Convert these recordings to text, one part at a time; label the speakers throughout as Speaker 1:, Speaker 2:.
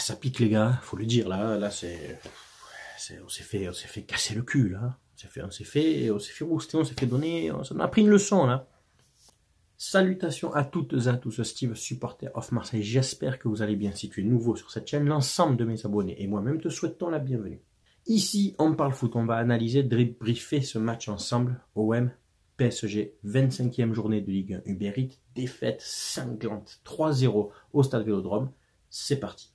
Speaker 1: ça pique les gars, faut le dire là, on s'est fait casser le cul là, on s'est fait rouster, on s'est fait donner, ça m'a pris une leçon là. Salutations à toutes et à tous, Steve, supporter of Marseille, j'espère que vous allez bien. Si tu es nouveau sur cette chaîne, l'ensemble de mes abonnés et moi-même te souhaitons la bienvenue. Ici, on parle foot, on va analyser, débriefer ce match ensemble, OM, PSG, 25e journée de Ligue 1 Uber Eats, défaite cinglante, 3-0 au Stade Vélodrome, c'est parti.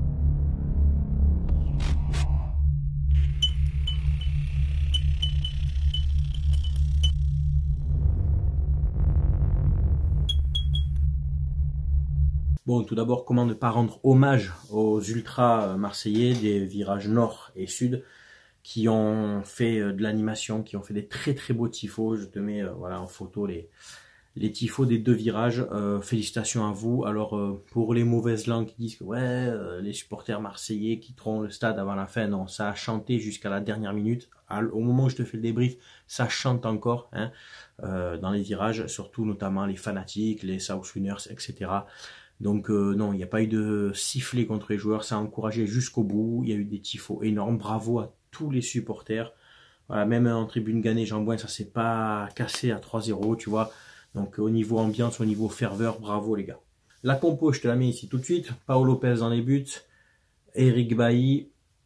Speaker 1: Bon, tout d'abord, comment ne pas rendre hommage aux ultras marseillais des virages nord et sud qui ont fait de l'animation, qui ont fait des très très beaux tifos. Je te mets voilà en photo les tifos des deux virages. Félicitations à vous. Alors pour les mauvaises langues qui disent que ouais, les supporters marseillais quitteront le stade avant la fin, non, ça a chanté jusqu'à la dernière minute. Au moment où je te fais le débrief, ça chante encore hein, dans les virages, surtout notamment les fanatiques, les South Winners, etc. Donc non, il n'y a pas eu de sifflet contre les joueurs, ça a encouragé jusqu'au bout, il y a eu des tifos énormes, bravo à tous les supporters. Voilà, même en tribune gagnée, Jean-Bouin, ça s'est pas cassé à 3-0, tu vois. Donc au niveau ambiance, au niveau ferveur, bravo les gars. La compo, je te la mets ici tout de suite. Paolo Lopez dans les buts, Eric Bailly,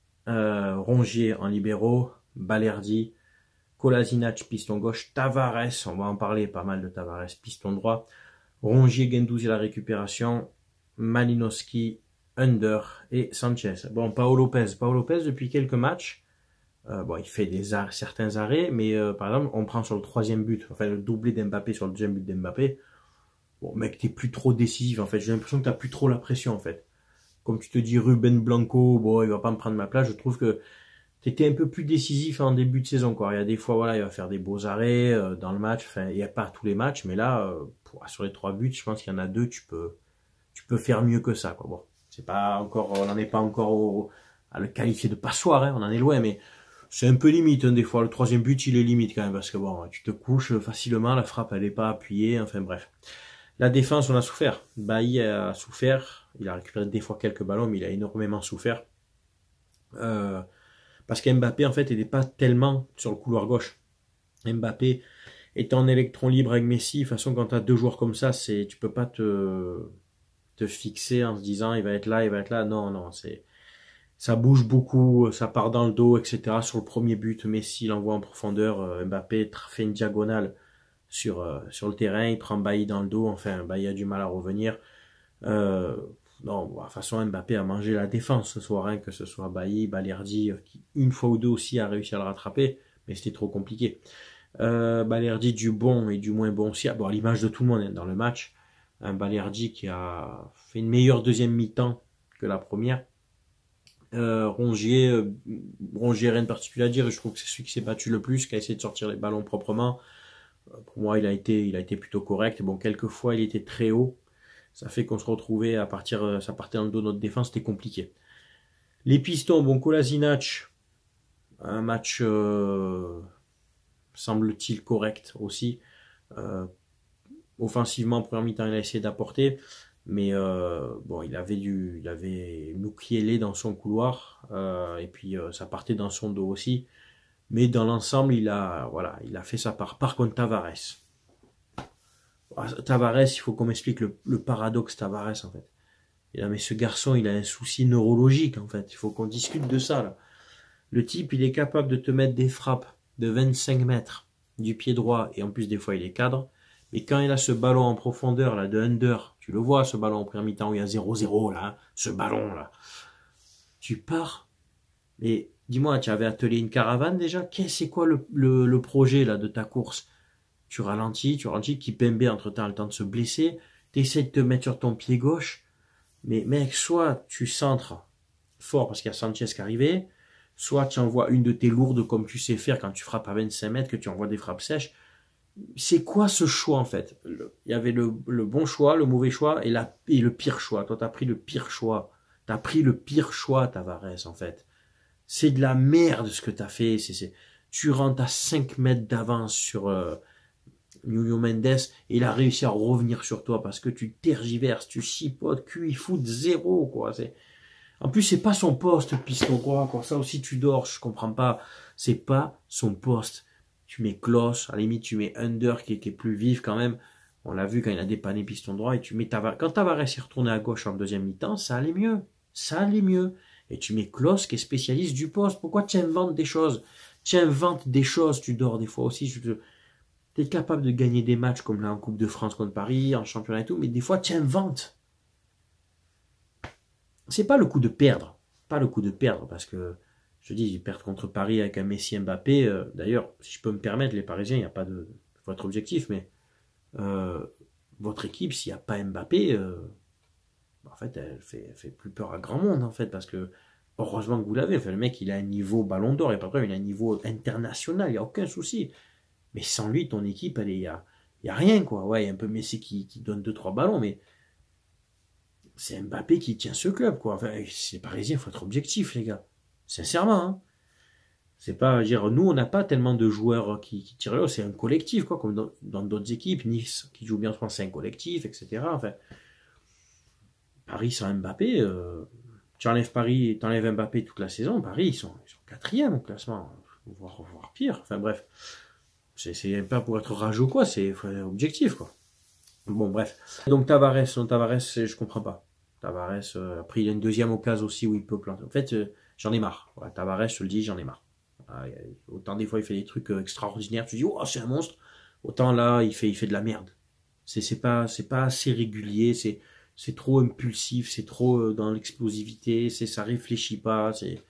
Speaker 1: Rongier en libéraux, Balerdi, Kolasinac piston gauche, Tavares, on va en parler pas mal de Tavares, piston droit, Rongier, Guendouzi à la récupération, Malinowski, Under et Sanchez. Bon, Paolo Lopez depuis quelques matchs, bon, il fait certains arrêts, mais par exemple, on prend sur le troisième but, enfin le doublé d'Mbappé sur le deuxième but d'Mbappé. Bon, mec, t'es plus trop décisif en fait. J'ai l'impression que t'as plus trop la pression en fait. Comme tu te dis, Ruben Blanco, bon, il va pas me prendre ma place. Je trouve que t'étais un peu plus décisif en début de saison, quoi. Il y a des fois, voilà, il va faire des beaux arrêts dans le match. Enfin, il n'y a pas tous les matchs, mais là, sur les 3 buts, je pense qu'il y en a 2, tu peux faire mieux que ça, quoi. Bon, c'est pas encore, on n'en est pas encore à le qualifier de passoire, hein, on en est loin, mais c'est un peu limite, hein, des fois. Le troisième but, il est limite quand même, parce que bon, tu te couches facilement, la frappe, elle n'est pas appuyée, enfin bref. La défense, on a souffert. Bailly a souffert, il a récupéré des fois quelques ballons, mais il a énormément souffert. Parce qu'Mbappé, en fait, n'était pas tellement sur le couloir gauche. Mbappé est en électron libre avec Messi. De toute façon, quand tu as deux joueurs comme ça, tu peux pas te fixer en se disant il va être là, il va être là. Non, non, ça bouge beaucoup, ça part dans le dos, etc. Sur le premier but, Messi l'envoie en profondeur. Mbappé fait une diagonale sur le terrain, il prend Bailly dans le dos. Enfin, Bailly a du mal à revenir. Non, de toute façon, Mbappé a mangé la défense ce soir, hein, que ce soit Bailly, Balerdi, qui une fois ou deux aussi a réussi à le rattraper, mais c'était trop compliqué. Balerdi du bon et du moins bon aussi, bon, à l'image de tout le monde hein, dans le match. Un Balerdi qui a fait une meilleure deuxième mi-temps que la première. Rongier, rien de particulier à dire, je trouve que c'est celui qui s'est battu le plus, qui a essayé de sortir les ballons proprement. Pour moi, il a été plutôt correct. Bon, quelquefois, il était très haut. Ça fait qu'on se retrouvait ça partait dans le dos de notre défense, c'était compliqué. Les pistons, bon, Kolasinac, un match, semble-t-il correct aussi. Offensivement, en première mi-temps, il a essayé d'apporter, mais bon, il avait Mukiele dans son couloir, et puis ça partait dans son dos aussi. Mais dans l'ensemble, il a fait sa part. Par contre, Tavares, il faut qu'on m'explique le paradoxe Tavares en fait. Et là, mais ce garçon, il a un souci neurologique en fait. Il faut qu'on discute de ça là. Le type, il est capable de te mettre des frappes de 25 mètres du pied droit et en plus des fois il est cadre. Mais quand il a ce ballon en profondeur là de Under, tu le vois ce ballon en première mi-temps où il y a 0-0 là, hein, ce ballon là. Tu pars. Et dis-moi, tu avais attelé une caravane déjà? C'est quoi le projet là de ta course? Tu ralentis, Kipembe entre-temps a le temps de se blesser, tu essaies de te mettre sur ton pied gauche, mais mec, soit tu centres fort parce qu'il y a Sanchez qui est arrivé, soit tu envoies une de tes lourdes comme tu sais faire quand tu frappes à 25 mètres, que tu envoies des frappes sèches. C'est quoi ce choix en fait? Il y avait le bon choix, le mauvais choix et le pire choix. Toi, tu as pris le pire choix. Tu as pris le pire choix, Tavares, en fait. C'est de la merde ce que tu as fait. Tu rentres à 5 mètres d'avance sur Nuno Mendes et il a réussi à revenir sur toi parce que tu tergiverses, tu chipotes, QI foot 0 quoi. En plus, c'est pas son poste, piston droit, quoi. Ça aussi, tu dors, je comprends pas. C'est pas son poste. Tu mets Klose, à la limite, tu mets Under qui est plus vif quand même. On l'a vu quand il a dépanné piston droit et tu mets Tavares. Quand Tavares est retourné à gauche en deuxième mi-temps, ça allait mieux. Ça allait mieux. Et tu mets Klose qui est spécialiste du poste. Pourquoi tu inventes des choses? Tu inventes des choses, tu dors des fois aussi. Tu es capable de gagner des matchs comme là en Coupe de France contre Paris, en championnat et tout, mais des fois tu inventes. C'est pas le coup de perdre. Pas le coup de perdre parce que je dis, perdre contre Paris avec un Messi Mbappé. D'ailleurs, si je peux me permettre, les Parisiens, il n'y a pas de. Faut être objectif, mais votre équipe, s'il n'y a pas Mbappé, en fait, elle fait plus peur à grand monde, en fait, parce que heureusement que vous l'avez. Enfin, le mec, il a un niveau ballon d'or, et pas vrai, il a un niveau international, il n'y a aucun souci. Mais sans lui, ton équipe, il y a rien, quoi. Ouais, il y a un peu Messi qui donne 2-3 ballons, mais c'est Mbappé qui tient ce club, quoi. Enfin, c'est Parisien, il faut être objectif, les gars. Sincèrement, hein. C'est pas, dire, nous, on n'a pas tellement de joueurs qui tirent là, c'est un collectif, quoi, comme dans d'autres équipes. Nice, qui joue bien, je pense, c'est un collectif, etc. Enfin, Paris sans Mbappé, tu enlèves Paris, tu enlèves Mbappé toute la saison, Paris, ils sont quatrième au classement, voire pire. Enfin, bref, c'est pas pour être rageux ou quoi, c'est objectif, quoi. Bon, bref. Donc, Tavares, je comprends pas. Tavares, après, il a une deuxième occasion aussi où il peut planter. En fait, j'en ai marre. Voilà, Tavares, je te le dis, j'en ai marre. Autant des fois, il fait des trucs extraordinaires, tu dis, oh, c'est un monstre. Autant là, il fait de la merde. C'est pas assez régulier, c'est trop impulsif, c'est trop dans l'explosivité, ça réfléchit pas,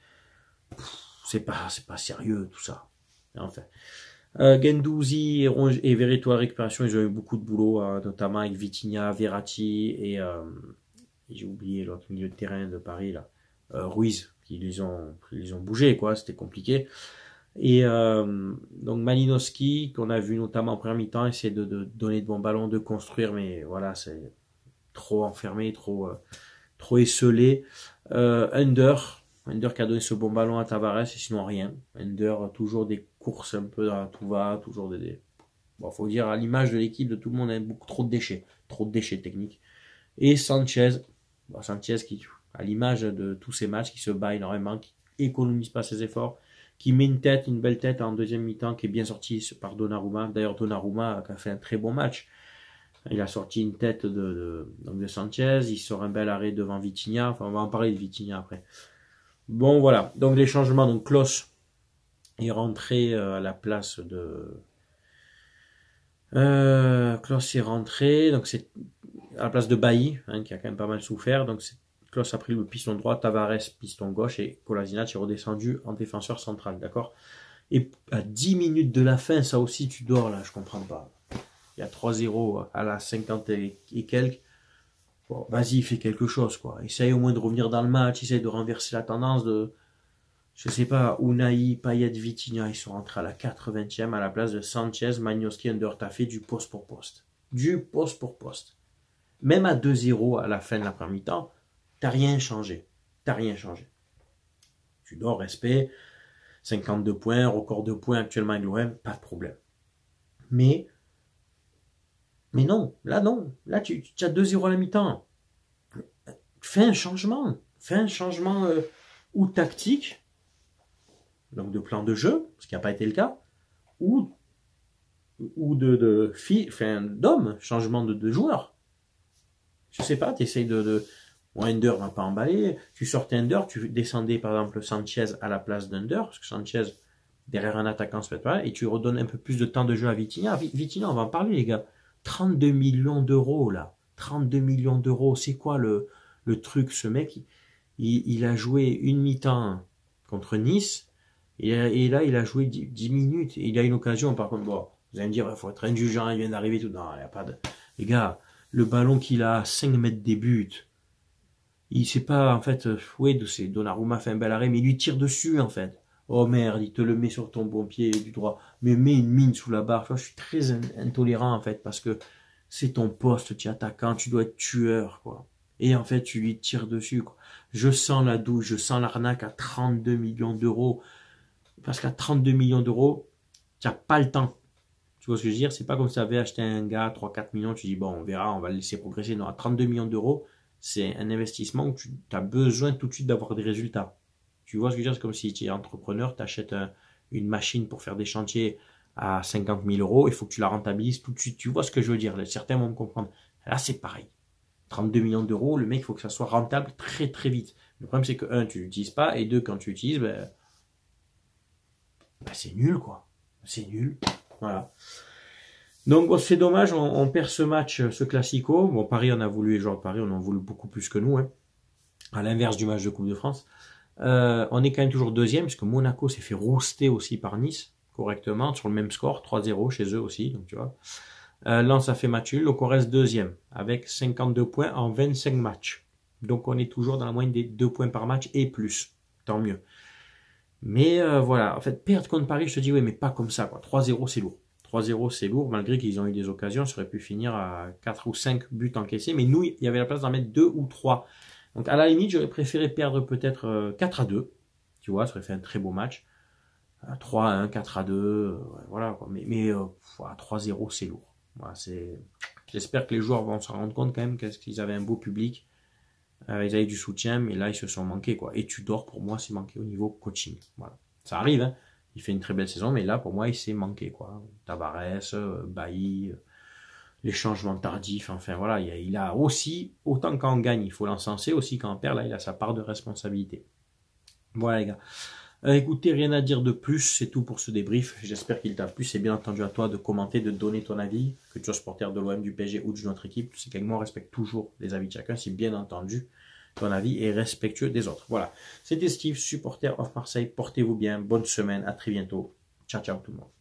Speaker 1: c'est pas sérieux tout ça. Enfin. Guendouzi et Verretou à récupération, ils ont eu beaucoup de boulot, notamment avec Vitinha, Verratti et j'ai oublié l'autre milieu de terrain de Paris là, Ruiz, qui les ont bougé quoi, c'était compliqué. Et donc Malinowski qu'on a vu notamment en première mi-temps essayer de donner de bons ballons, de construire, mais voilà c'est trop enfermé, trop esselé. Under qui a donné ce bon ballon à Tavares et sinon rien. Under toujours des courses un peu dans la tout va, toujours bon, faut dire à l'image de l'équipe de tout le monde, a beaucoup trop de déchets techniques. Et Sanchez qui à l'image de tous ces matchs qui se bat énormément, qui économise pas ses efforts, qui met une belle tête en deuxième mi-temps, qui est bien sorti par Donnarumma. D'ailleurs Donnarumma a fait un très bon match. Il a sorti une tête de Sanchez, il sort un bel arrêt devant Vitinha, enfin on va en parler de Vitinha après. Bon voilà, donc les changements, donc Klose est rentré à la place de... Klose est rentré, donc c'est à la place de Bailly, hein, qui a quand même pas mal souffert, donc Klose a pris le piston droit, Tavares piston gauche et Kolasinac est redescendu en défenseur central, d'accord? Et à 10 minutes de la fin, ça aussi tu dors là, je comprends pas. Il y a 3-0 à la 50 et quelques. Bon, vas-y, fais quelque chose, quoi. Essaye au moins de revenir dans le match, essaye de renverser la tendance de, je sais pas, Unai, Payet, Vitinha, ils sont rentrés à la 80e à la place de Sanchez, Malinowski, Under. T'as fait du poste pour poste. Du poste pour poste. Même à 2-0 à la fin de la première mi-temps, t'as rien changé. Tu dors, respect, 52 points, record de points actuellement avec l'OM, pas de problème. Mais non, là tu as 2-0 à la mi-temps. Fais un changement ou tactique, donc de plan de jeu, ce qui n'a pas été le cas, ou d'homme, changement de joueur. Je sais pas, tu essayes Under va pas emballer, tu sortais Under, tu descendais par exemple Sanchez à la place d'Under, parce que Sanchez derrière un attaquant se fait pas, et tu redonnes un peu plus de temps de jeu à Vitinha. Vitinha, on va en parler les gars. 32 millions d'euros là. 32 millions d'euros. C'est quoi le truc? Ce mec, il a joué une mi-temps contre Nice. Et là, il a joué 10 minutes. Et il a une occasion, par contre, bon, vous allez me dire, il faut être indulgent, il vient d'arriver tout. Non, il n'y a pas de. Les gars, le ballon qu'il a à 5 mètres des buts. Il sait pas, en fait, oui, c'est Donnarumma fait un bel arrêt, mais il lui tire dessus, en fait. Oh merde, il te le met sur ton bon pied du droit. Mais mets une mine sous la barre. Enfin, je suis très intolérant en fait parce que c'est ton poste, tu es attaquant, tu dois être tueur quoi. Et en fait, tu lui tires dessus quoi. Je sens la douche, je sens l'arnaque à 32 millions d'euros. Parce qu'à 32 millions d'euros, tu n'as pas le temps. Tu vois ce que je veux dire? C'est pas comme si tu avais acheté un gars 3-4 millions, tu dis bon, on verra, on va le laisser progresser. Non, à 32 millions d'euros, c'est un investissement où tu as besoin tout de suite d'avoir des résultats. Tu vois ce que je veux dire? C'est comme si tu es entrepreneur, tu achètes une machine pour faire des chantiers à 50 000 euros, il faut que tu la rentabilises tout de suite. Tu vois ce que je veux dire? Certains vont me comprendre. Là, c'est pareil. 32 millions d'euros, le mec, il faut que ça soit rentable très très vite. Le problème, c'est que, un, tu l'utilises pas, et deux, quand tu l'utilises, c'est nul, quoi. C'est nul. Voilà. Donc, bon, c'est dommage, on perd ce match, ce classico. Bon, Paris, on a voulu, les joueurs de Paris, on en voulu beaucoup plus que nous, hein. À l'inverse du match de Coupe de France. On est quand même toujours deuxième, puisque Monaco s'est fait rouster aussi par Nice, correctement, sur le même score, 3-0 chez eux aussi, donc tu vois. Lens a fait match nul, donc on reste deuxième, avec 52 points en 25 matchs. Donc on est toujours dans la moyenne des 2 points par match et plus, tant mieux. Mais voilà, en fait, perdre contre Paris, je te dis, oui, mais pas comme ça, quoi. 3-0, c'est lourd. 3-0, c'est lourd, malgré qu'ils ont eu des occasions, ça aurait pu finir à 4 ou 5 buts encaissés, mais nous, il y avait la place d'en mettre 2 ou 3. Donc à la limite, j'aurais préféré perdre peut-être 4-2, tu vois, ça aurait fait un très beau match. 3-1, 4-2, voilà, quoi. Mais 3-0, c'est lourd. Voilà, j'espère que les joueurs vont se rendre compte quand même qu'ils avaient un beau public, ils avaient du soutien, mais là ils se sont manqués, quoi. Et Tudor, pour moi, c'est manqué au niveau coaching. Voilà. Ça arrive, hein. Il fait une très belle saison, mais là, pour moi, il s'est manqué, quoi. Tavares, Bailly, les changements tardifs, enfin voilà, il a aussi, autant quand on gagne, il faut l'encenser, aussi quand on perd, là, il a sa part de responsabilité. Voilà les gars. Écoutez, rien à dire de plus, c'est tout pour ce débrief. J'espère qu'il t'a plu. C'est bien entendu à toi de commenter, de donner ton avis, que tu sois supporter de l'OM, du PSG ou d'une autre équipe. Tu sais qu'avec moi, on respecte toujours les avis de chacun, si bien entendu ton avis est respectueux des autres. Voilà, c'était Steve, supporter of Marseille. Portez-vous bien, bonne semaine, à très bientôt. Ciao, ciao tout le monde.